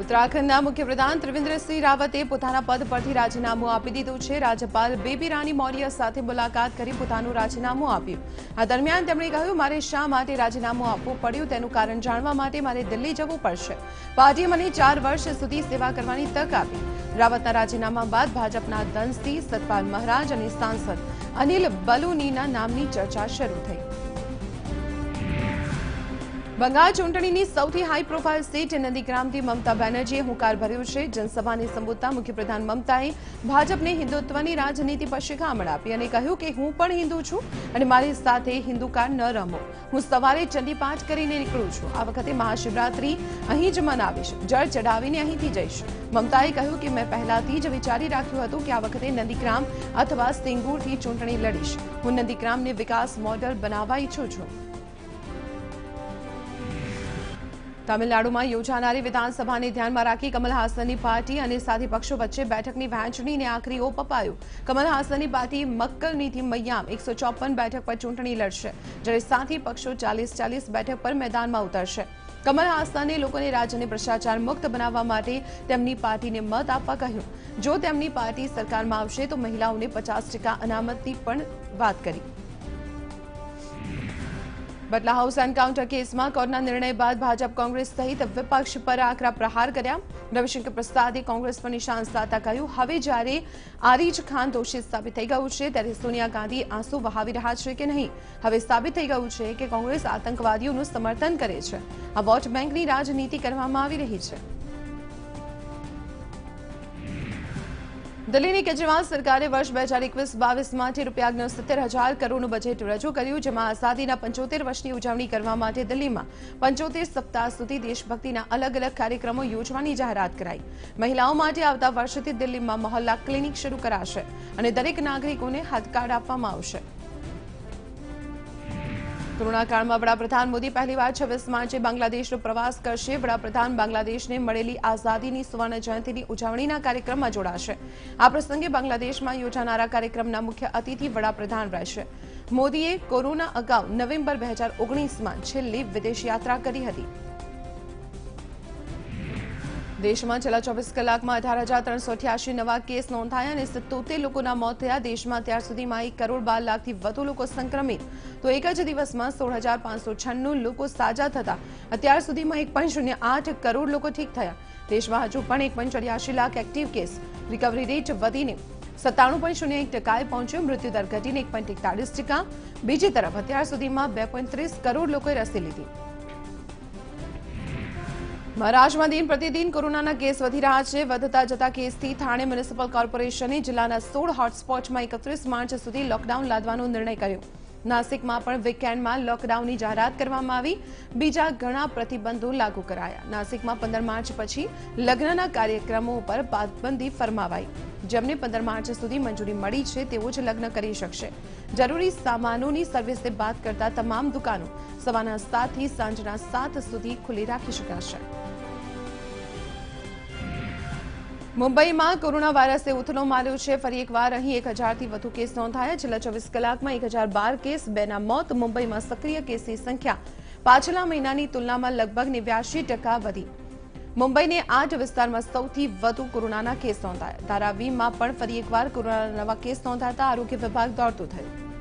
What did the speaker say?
ઉત્તરાખંડના મુખ્યપ્રધાન ત્રિવેન્દ્રસિંહ રાવતે પોતાના પદ પરથી રાજીનામું આપી દીધું છે। રાજ્યપાલ બેબી રાની મૌર્ય સાથે મુલાકાત કરી પોતાનું રાજીનામું આપ્યું। આ દરમિયાન તેમણે કહ્યું, મારે શા માટે રાજીનામું આપવું પડ્યું તેનું કારણ જાણવા માટે મારે દિલ્હી જવું પડશે। પાર્ટીએ મને 4 વર્ષ સુધી સેવા કરવાની તક આપી। રાવતના રાજીનામા બાદ ભાજપના ધનસિંહ, સતપાલ મહારાજ અને સાંસદ અનિલ બલુનીના નામની ચર્ચા શરૂ થઈ। બંગાળ ચૂંટણીની સૌથી હાઈ પ્રોફાઇલ સીટ નંદીગ્રામથી મમતા બેનર્જીએ હુંકાર ભર્યો છે। જનસભાને સંબોધતા મુખ્યપ્રધાન મમતાએ ભાજપને હિન્દુત્વની રાજનીતિ પર શિખામણ આપી અને કહ્યું કે હું પણ હિન્દુ છું અને મારી સાથે હિન્દુ કાર્ડ ન રમો। હું સવારે ચંડીપાઠ કરીને નીકળું છું। આ વખતે મહાશિવરાત્રી અહીં જ મનાવીશ। જળ ચડાવીને અહીંથી જઈશ। મમતાએ કહ્યું કે મેં પહેલાથી જ વિચારી રાખ્યું હતું કે આ વખતે નંદીગ્રામ અથવા સિંગુરથી ચૂંટણી લડીશ। હું નંદીગ્રામને વિકાસ મોડેલ બનાવવા ઈચ્છું છું। તમિલનાડુમાં યોજાનારી વિધાનસભાને ધ્યાનમાં રાખી કમલ હાસનની પાર્ટી અને સાથી પક્ષો વચ્ચે બેઠકની વહેંચણીને આખરી ઓપ અપાયો। કમલ હાસનની પાર્ટી મક્કલનીથી મૈયામ 154 બેઠક પર ચૂંટણી લડશે, જ્યારે સાથી પક્ષો 40 બેઠક પર મેદાનમાં ઉતરશે। કમલ હાસને લોકોને રાજ્યને ભ્રષ્ટાચાર મુક્ત બનાવવા માટે તેમની પાર્ટીને મત આપવા કહ્યું। જો તેમની પાર્ટી સરકારમાં આવશે તો મહિલાઓને 50% અનામતની પણ વાત કરી। બટલા હાઉસ એન્કાઉન્ટર કેસમાં કોર્ટના નિર્ણય બાદ ભાજપ કોંગ્રેસ સહિત વિપક્ષ પર આકરા પ્રહાર કર્યા। રવિશંકર પ્રસાદે કોંગ્રેસ પર નિશાન સાધતા કહ્યું, હવે જ્યારે આરિજ ખાન દોષિત સાબિત થઈ ગયું છે ત્યારે સોનિયા ગાંધી આંસુ વહાવી રહ્યા છે કે નહીં? હવે સાબિત થઈ ગયું છે કે કોંગ્રેસ આતંકવાદીઓનું સમર્થન કરે છે। આ વોટ બેંકની રાજનીતિ કરવામાં આવી રહી છે। દિલ્હીની કેજરીવાલ સરકારે વર્ષ 2021-22 માટે ₹69,000 કરોડનું બજેટ રજૂ કર્યું, જેમાં આઝાદીના 75 વર્ષની ઉજવણી કરવા માટે દિલ્હીમાં 75 સપ્તાહ સુધી દેશભક્તિના અલગ અલગ કાર્યક્રમો યોજવાની જાહેરાત કરાઈ। મહિલાઓ માટે આવતા વર્ષથી દિલ્હીમાં મહોલ્લા ક્લિનિક શરૂ કરાશે અને દરેક નાગરિકોને હાથ કાર્ડ આપવામાં આવશે। કોરોના કાળમાં વડાપ્રધાન મોદી પહેલીવાર 26 માર્ચે બાંગ્લાદેશનો પ્રવાસ કરશે। વડાપ્રધાન બાંગ્લાદેશને મળેલી આઝાદીની સુવર્ણ જયંતિની ઉજવણીના કાર્યક્રમમાં જોડાશે। આ પ્રસંગે બાંગ્લાદેશમાં યોજાનારા કાર્યક્રમના મુખ્ય અતિથિ વડાપ્રધાન રહેશે। મોદીએ કોરોના અગાઉ નવેમ્બર 2019માં છેલ્લી વિદેશ યાત્રા કરી હતી। દેશમાં છેલ્લા 24 કલાકમાં 18,388 નવા કેસ નોંધાયા અને 77 લોકોના મોત થયા। દેશમાં ત્યાર સુધીમાં 1 કરોડ 12 લાખથી વધુ લોકો સંક્રમિત, તો એક જ દિવસમાં 16,596 લોકો સાજા થતા અત્યાર સુધીમાં 1.08 કરોડ લોકો ઠીક થયા। દેશમાં હજુ પણ 1.84 lakh active case, recovery rate વધીને 97.01%એ પહોંચ્યો। મૃત્યુદર ઘટીને 1.41%। બીજી તરફ અત્યાર સુધીમાં 2.30 કરોડ લોકોએ રસી લીધી। મહારાષ્ટ્રમાં દિન પ્રતિદિન કોરોનાના કેસ વધી રહ્યા છે। વધતા જતા કેસથી થાણે મ્યુનિસિપલ કોર્પોરેશને જિલ્લાના 16 હોટસ્પોટમાં 31 માર્ચ સુધી લોકડાઉન લાદવાનો નિર્ણય કર્યો। નાસિકમાં પણ વીકેન્ડમાં લોકડાઉનની જાહેરાત કરવામાં આવી। બીજા ઘણા પ્રતિબંધો લાગુ કરાયા। નાસિકમાં 15 માર્ચ પછી લગ્નના કાર્યક્રમો પર પાબંદી ફરમાવાઈ। જેમને 15 માર્ચ સુધી મંજૂરી મળી છે તેઓ જ લગ્ન કરી શકશે। જરૂરી સામાનોની સર્વિસને બાદ કરતા તમામ દુકાનો સવારના 7 થી સાંજના 7 સુધી ખુલ્લી રાખી શકાશે। મુંબઈમાં કોરોના વાયરસે ઉથલો માર્યો છે। ફરી એકવાર અહીં 1,000થી વધુ કેસ નોંધાયા। છેલ્લા 24 કલાકમાં 1,012 કેસ, 2ના મોત। મુંબઈમાં સક્રિય કેસની સંખ્યા પાછલા મહિનાની તુલનામાં લગભગ 89% વધી। મુંબઈને 8 વિસ્તારમાં સૌથી વધુ કોરોનાના કેસ નોંધાયા। ધારાવીમાં પણ ફરી એકવાર કોરોનાના નવા કેસ નોંધાતા આરોગ્ય વિભાગ દોડતું થયું।